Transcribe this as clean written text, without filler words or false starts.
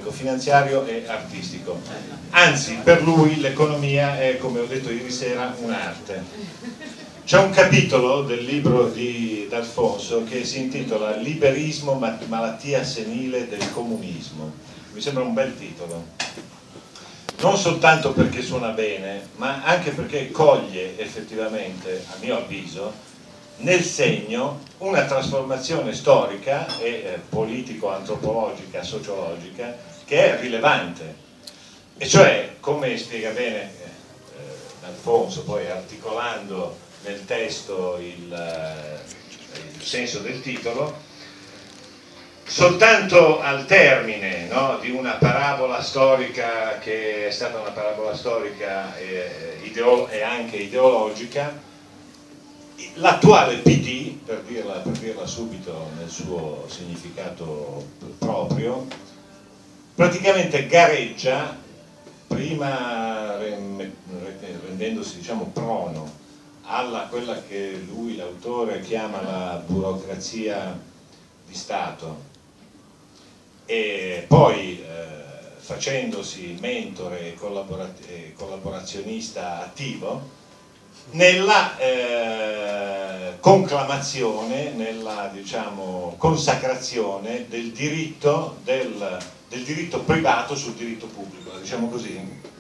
economico, finanziario e artistico. Anzi, per lui l'economia è, come ho detto ieri sera, un'arte. C'è un capitolo del libro di D'Alfonso che si intitola Liberismo, malattia senile del comunismo. Mi sembra un bel titolo. Non soltanto perché suona bene, ma anche perché coglie effettivamente, a mio avviso, nel segno una trasformazione storica e politico-antropologica, sociologica, che è rilevante. E cioè, come spiega bene D'Alfonso, poi articolando nel testo il senso del titolo, soltanto al termine, no, di una parabola storica che è stata una parabola storica e anche ideologica, l'attuale PD, per dirla subito nel suo significato proprio, praticamente gareggia, prima rendendosi, diciamo, prono alla quella che lui, l'autore, chiama la burocrazia di Stato, e poi facendosi mentore e collaborazionista attivo nella conclamazione, nella, diciamo, consacrazione del diritto privato sul diritto pubblico, diciamo così.